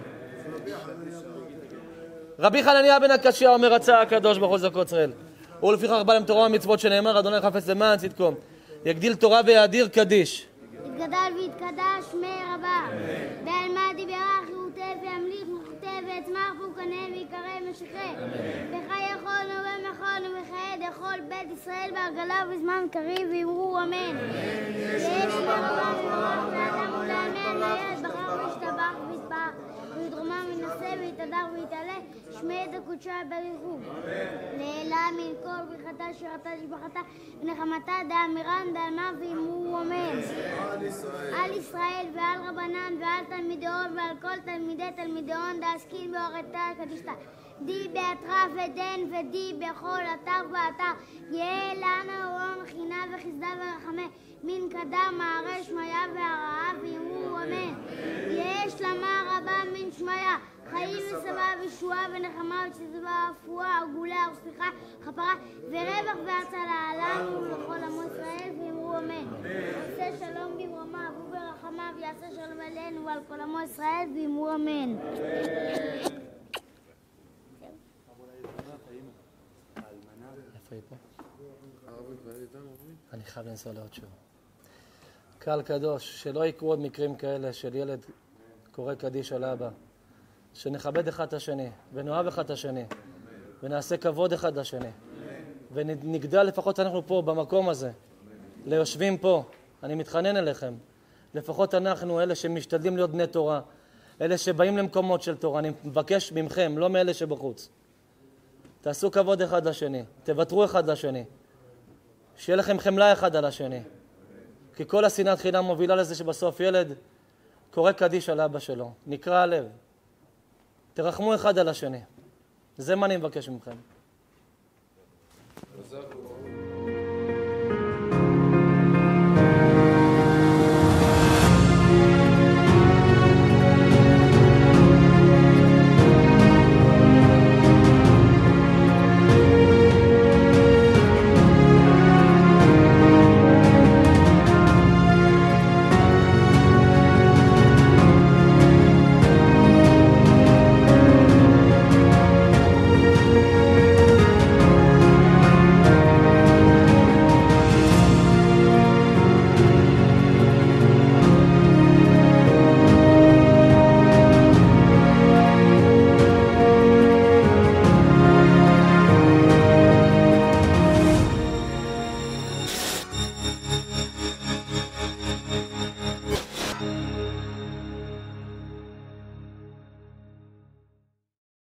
רבי חנניה בן הקשיא אומר, רצה הקדוש ברוך הוא זכות ישראל, ולפיכך בא להם תורה ומצוות שנאמר, אדוני חפץ למען צדקו, יגדיל תורה ויאדיר קדיש.
יתגדל ויתקדש שמי רבה, ואלמד יברך יעוטף וימליך מכותב ויצמח פורקנה ויקרא משכה, וכי יכולנו ומכולנו וכעת יכול בית ישראל בעגלה ובזמן קריב ואמרו אמן. ויש לרבה מברך לאדם ולאמן ויד בחר וישתבח ויתפאר ויתרומם וינשא ויתהדר ויתעלה שמי את הקודשה בריחו לעילה מן כל ברכתה שירתה שבחתה ונחמתה דאמירן דאמר ואמרו אמן. על ישראל ועל רבנן ועל תלמידאון ועל כל תלמידי תלמידאון דאסכין באורתה קדישתה די באטרף ודן ודי בכל אתר ואתר יהיה לנו אורון חינה וחסדה ורחמה מן קדם מערה שמיה והרעה ואמרו אמן. יש למה רבה מן שמיה חיים וסבא ושועה ונחמה וצדבה רפואה עגולה וסליחה כפרה ורווח והצלה לנו ולכל עמו ישראל ואמרו אמן. עושה שלום במרומה אבו ברחמה ויעשה שלום עלינו ועל כל עמו ישראל ואמרו אמן.
איפה היא פה? אני חייב לנסוע לעוד שוב. קהל קדוש, שלא יקרו עוד מקרים כאלה של ילד קורא קדיש על אבא, שנכבד אחד את השני ונאהב אחד את השני ונעשה כבוד אחד לשני ונגדל לפחות אנחנו פה במקום הזה ליושבים פה. אני מתחנן אליכם, לפחות אנחנו אלה שמשתדלים להיות בני תורה, אלה שבאים למקומות של תורה, אני מבקש ממכם, לא מאלה שבחוץ, תעשו כבוד אחד לשני, תוותרו אחד לשני, שיהיה לכם חמלה אחד על השני, כי כל השנאת חינם מובילה לזה שבסוף ילד קורא קדיש על אבא שלו, נקרא הלב. תרחמו אחד על השני, זה מה אני מבקש ממכם.